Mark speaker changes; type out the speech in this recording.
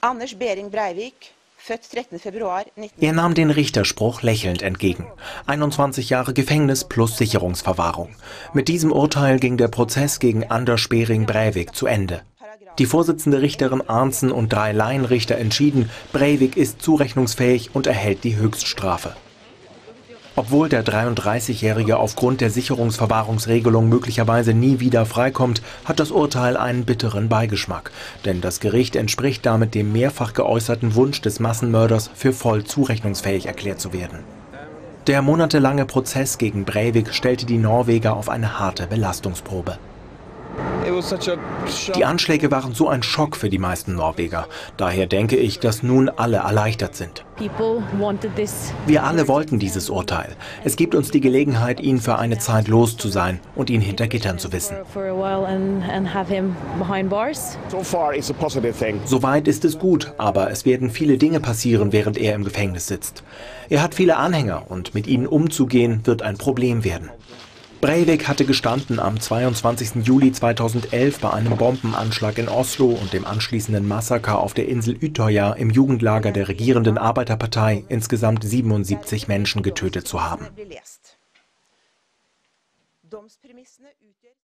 Speaker 1: Anders Behring Breivik, født 13. Februar 19...
Speaker 2: Er nahm den Richterspruch lächelnd entgegen. 21 Jahre Gefängnis plus Sicherungsverwahrung. Mit diesem Urteil ging der Prozess gegen Anders Behring Breivik zu Ende. Die Vorsitzende Richterin Arntzen und 3 Laienrichter entschieden, Breivik ist zurechnungsfähig und erhält die Höchststrafe. Obwohl der 33-Jährige aufgrund der Sicherungsverwahrungsregelung möglicherweise nie wieder freikommt, hat das Urteil einen bitteren Beigeschmack. Denn das Gericht entspricht damit dem mehrfach geäußerten Wunsch des Massenmörders, für voll zurechnungsfähig erklärt zu werden. Der monatelange Prozess gegen Breivik stellte die Norweger auf eine harte Belastungsprobe. Die Anschläge waren so ein Schock für die meisten Norweger. Daher denke ich, dass nun alle erleichtert sind. Wir alle wollten dieses Urteil. Es gibt uns die Gelegenheit, ihn für eine Zeit los zu sein und ihn hinter Gittern zu wissen. Soweit ist es gut, aber es werden viele Dinge passieren, während er im Gefängnis sitzt. Er hat viele Anhänger und mit ihnen umzugehen, wird ein Problem werden. Breivik hatte gestanden am 22. Juli 2011 bei einem Bombenanschlag in Oslo und dem anschließenden Massaker auf der Insel Utøya im Jugendlager der regierenden Arbeiterpartei insgesamt 77 Menschen getötet zu haben.